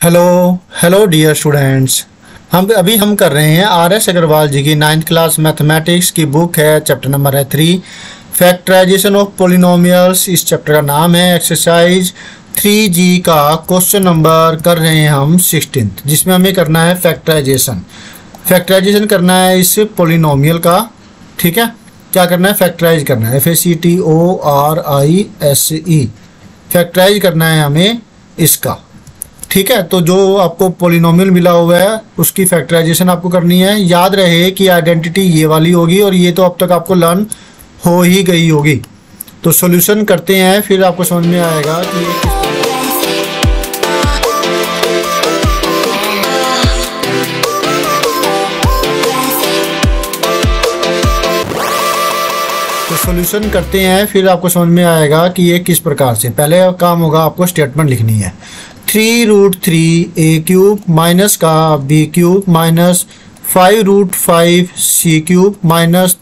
Hello hello dear students. हम कर रहे हैं आर.एस. अग्रवाल जी की 9th क्लास मैथमेटिक्स की बुक है। चैप्टर नंबर है 3 फैक्टराइजेशन ऑफ पोलिनोमियल्स। इस चैप्टर का नाम है एक्सरसाइज 3G का क्वेश्चन नंबर कर रहे हैं हम 16th, जिसमें हमें करना है फैक्टराइजेशन करना है इस पोलिनोमियल का। ठीक है, क्या करना है? फैक्टराइज करना है, FACTORISE फैक्टराइज करना है हमें इसका। ठीक है, तो जो आपको पोलिनोमियल मिला हुआ है उसकी फैक्टराइजेशन आपको करनी है। याद रहे कि आइडेंटिटी ये वाली होगी और ये तो अब तक आपको लर्न हो ही गई होगी। तो सॉल्यूशन करते हैं, फिर आपको समझ में आएगा कि ये किस सॉल्यूशन करते हैं, फिर आपको समझ में आएगा कि ये किस प्रकार से। पहले काम होगा, आपको स्टेटमेंट लिखनी है। 3√3a³ माइनस का b³ minus 5√5c³ minus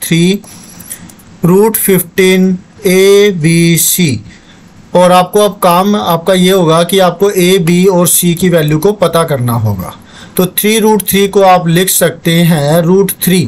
3√15abc। और आपको अब काम आपका ये होगा कि आपको a, b और c की वैल्यू को पता करना होगा। तो 3√3 को आप लिख सकते हैं √3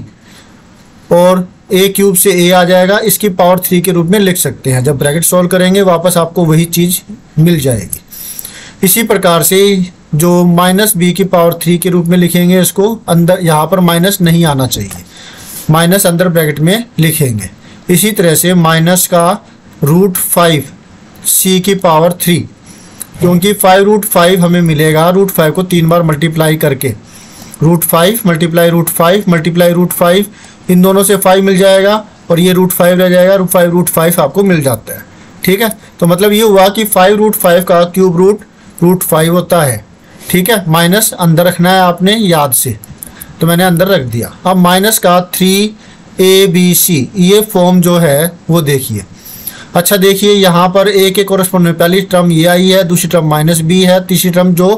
और a³ से a आ जाएगा, इसकी पावर 3 के रूप में लिख सकते हैं। जब ब्रैकेट सॉल्व करेंगे वापस आपको वही चीज़ मिल जाएगी। इसी प्रकार से जो माइनस b की पावर 3 के रूप में लिखेंगे, इसको अंदर यहाँ पर माइनस नहीं आना चाहिए, माइनस अंदर ब्रैकेट में लिखेंगे। इसी तरह से माइनस का √5 c की पावर 3, क्योंकि 5√5 हमें मिलेगा √5 को 3 बार मल्टीप्लाई करके। √5 मल्टीप्लाई √5 मल्टीप्लाई √5, इन दोनों से 5 मिल जाएगा और ये √5 रह जाएगा। √5 आपको मिल जाता है। ठीक है, तो मतलब ये हुआ कि 5√5 का क्यूब √5 होता है। ठीक है, माइनस अंदर रखना है आपने याद से, तो मैंने अंदर रख दिया। अब माइनस का 3abc, ये फॉर्म जो है वो देखिए। अच्छा देखिए, यहाँ पर a के कोरस्पॉन्ड में पहली टर्म ये आई है, दूसरी टर्म माइनस b है, तीसरी टर्म जो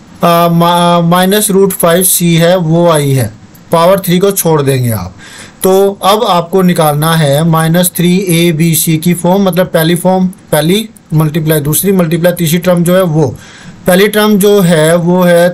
माइनस √5c है वो आई है। पावर 3 को छोड़ देंगे आप। तो अब आपको निकालना है माइनस 3abc की फॉर्म, मतलब पहली मल्टीप्लाई दूसरी मल्टीप्लाई तीसरी टर्म जो है वो। पहली टर्म जो है वो है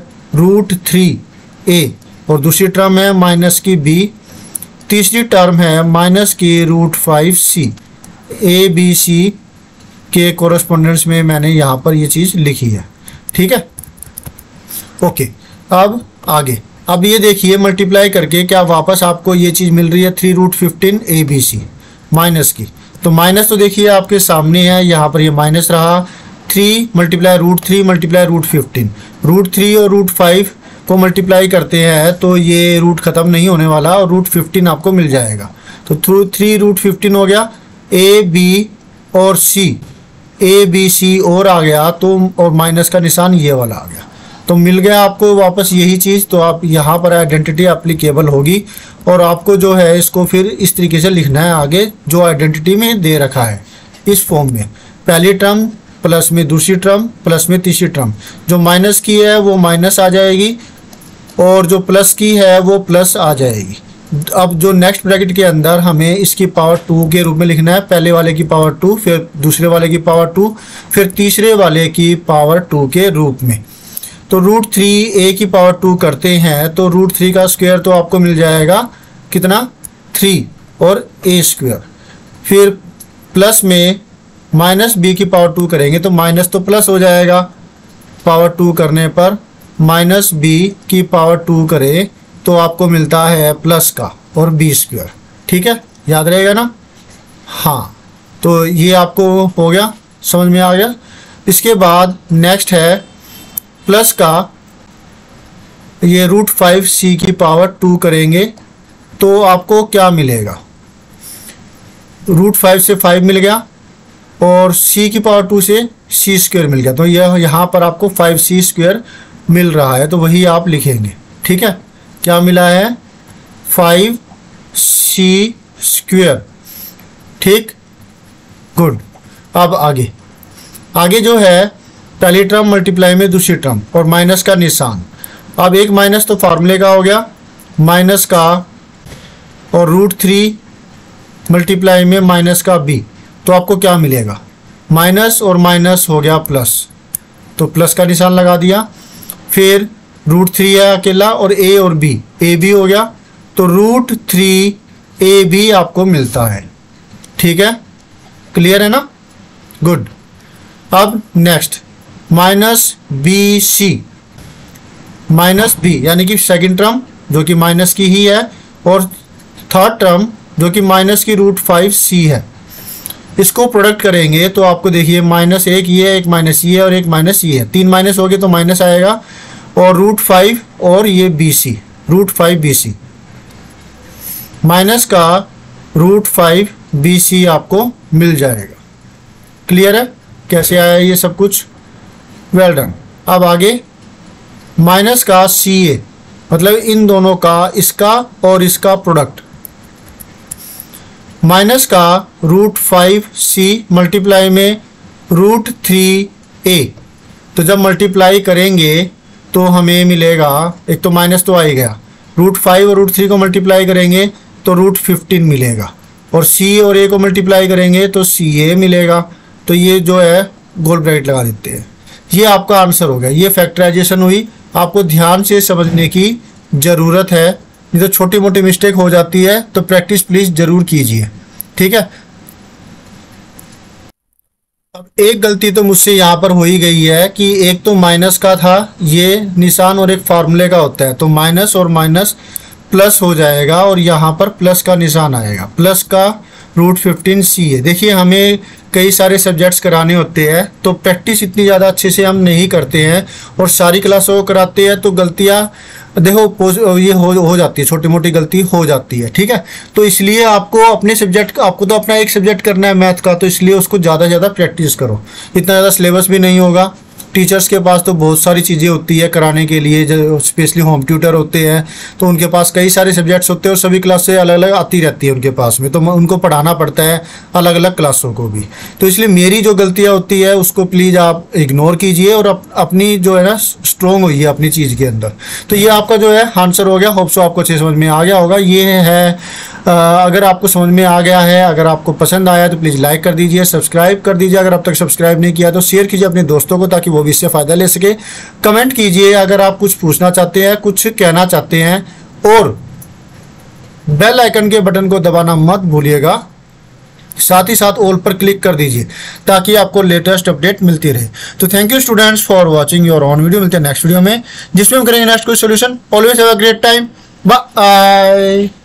√3a और दूसरी टर्म है माइनस की b, तीसरी टर्म है माइनस की √5c। abc के कोरस्पोंडेंस में मैंने यहाँ पर ये चीज़ लिखी है। ठीक है, ओके। अब आगे, अब ये देखिए मल्टीप्लाई करके क्या वापस आपको ये चीज़ मिल रही है 3√15abc माइनस की। तो माइनस तो देखिए आपके सामने है, यहाँ पर ये माइनस रहा। 3 मल्टीप्लाई √3 मल्टीप्लाई √15, √3 और √5 को मल्टीप्लाई करते हैं तो ये रूट ख़त्म नहीं होने वाला और √15 आपको मिल जाएगा। तो 3√15 हो गया। a, b और c, a, b, c और आ गया, तो और माइनस का निशान ये वाला आ गया, तो मिल गया आपको वापस यही चीज़। तो आप यहाँ पर आइडेंटिटी एप्लीकेबल होगी और आपको जो है इसको फिर इस तरीके से लिखना है आगे, जो आइडेंटिटी में दे रखा है इस फॉर्म में। पहली टर्म प्लस में दूसरी टर्म प्लस में तीसरी टर्म, जो माइनस की है वो माइनस आ जाएगी और जो प्लस की है वो प्लस आ जाएगी। अब जो नेक्स्ट ब्रैकेट के अंदर हमें इसकी पावर 2 के रूप में लिखना है, पहले वाले की पावर 2, फिर दूसरे वाले की पावर 2, फिर तीसरे वाले की पावर 2 के रूप में। तो √3a की पावर 2 करते हैं तो √3 का स्क्वायर तो आपको मिल जाएगा कितना, 3 और a²। फिर प्लस में माइनस b की पावर 2 करेंगे तो माइनस तो प्लस हो जाएगा, पावर 2 करने पर माइनस b की पावर 2 करें तो आपको मिलता है प्लस का और b²। ठीक है, याद रहेगा ना? हाँ, तो ये आपको हो गया, समझ में आ गया। इसके बाद नेक्स्ट है प्लस का ये √5c की पावर 2 करेंगे तो आपको क्या मिलेगा, √5 से 5 मिल गया और c की पावर 2 से c² मिल गया। तो यह यहाँ पर आपको 5c² मिल रहा है, तो वही आप लिखेंगे। ठीक है, क्या मिला है, 5c²। ठीक, गुड। अब आगे जो है पहली टर्म मल्टीप्लाई में दूसरी टर्म और माइनस का निशान। अब एक माइनस तो फार्मूले का हो गया, माइनस का और √3 मल्टीप्लाई में माइनस का b, तो आपको क्या मिलेगा, माइनस और माइनस हो गया प्लस, तो प्लस का निशान लगा दिया। फिर √3 है अकेला, और ए और बी, ए बी हो गया, तो √3 ए बी आपको मिलता है। ठीक है, क्लियर है ना? गुड। अब next minus B C, minus B यानी कि सेकंड टर्म जो कि माइनस की ही है, और थर्ड टर्म जो कि माइनस की √5c है। इसको प्रोडक्ट करेंगे तो आपको देखिए माइनस एक ये है, एक माइनस ये है और एक माइनस ये है, 3 माइनस हो गए तो माइनस आएगा, और √5 और ये bc, √5 bc, माइनस का √5 bc आपको मिल जाएगा। क्लियर है कैसे आया ये सब कुछ? Well done. अब आगे माइनस का ca, मतलब इन दोनों का, इसका और इसका प्रोडक्ट, माइनस का √5c मल्टीप्लाई में √3a, तो जब मल्टीप्लाई करेंगे तो हमें मिलेगा, एक तो माइनस तो आ ही गया, √5 और √3 को मल्टीप्लाई करेंगे तो √15 मिलेगा, और c और a को मल्टीप्लाई करेंगे तो ca मिलेगा। तो ये जो है गोल ब्रैकेट लगा देते हैं। ये आपका आंसर हो गया। ये फैक्टराइजेशन हुई। आपको ध्यान से समझने की ज़रूरत है, नहीं तो छोटी मोटी मिस्टेक हो जाती है, तो प्रैक्टिस प्लीज़ ज़रूर कीजिए। ठीक है। अब एक गलती तो मुझसे यहाँ पर हो ही गई है कि एक तो माइनस का था ये निशान और एक फार्मूले का होता है, तो माइनस और माइनस प्लस हो जाएगा और यहाँ पर प्लस का निशान आएगा, प्लस का √15c है। देखिए हमें कई सारे सब्जेक्ट्स कराने होते हैं तो प्रैक्टिस इतनी ज़्यादा अच्छे से हम नहीं करते हैं और सारी क्लासों को कराते हैं तो गलतियाँ देखो ये हो जाती है, छोटी मोटी गलती हो जाती है। ठीक है, तो इसलिए आपको अपने सब्जेक्ट, आपको तो अपना एक सब्जेक्ट करना है मैथ का, तो इसलिए उसको ज़्यादा से ज़्यादा प्रैक्टिस करो। इतना ज़्यादा सिलेबस भी नहीं होगा। टीचर्स के पास तो बहुत सारी चीज़ें होती है कराने के लिए, जो स्पेशली होम ट्यूटर होते हैं तो उनके पास कई सारे सब्जेक्ट्स होते हैं और सभी क्लासें अलग अलग आती रहती है उनके पास में, तो उनको पढ़ाना पड़ता है अलग अलग क्लासों को भी। तो इसलिए मेरी जो गलतियाँ होती है उसको प्लीज़ आप इग्नोर कीजिए और अपनी जो है ना स्ट्रॉन्ग होइए अपनी चीज़ के अंदर। तो ये आपका जो है आंसर हो गया। होप सो आपको अच्छे समझ में आ गया होगा। ये है अगर आपको समझ में आ गया है, अगर आपको पसंद आया तो प्लीज़ लाइक कर दीजिए, सब्सक्राइब कर दीजिए। अगर अब तक सब्सक्राइब नहीं किया तो शेयर कीजिए अपने दोस्तों को ताकि वो भी इससे फ़ायदा ले सके। कमेंट कीजिए अगर आप कुछ पूछना चाहते हैं, कुछ कहना चाहते हैं, और बेल आइकन के बटन को दबाना मत भूलिएगा। साथ ही साथ ऑल पर क्लिक कर दीजिए ताकि आपको लेटेस्ट अपडेट मिलती रहे। तो thank you students for watching your own video. मिलते हैं नेक्स्ट वीडियो में जिसमें हम करेंगे नेक्स्ट कोई solution. Always have a great time. Bye.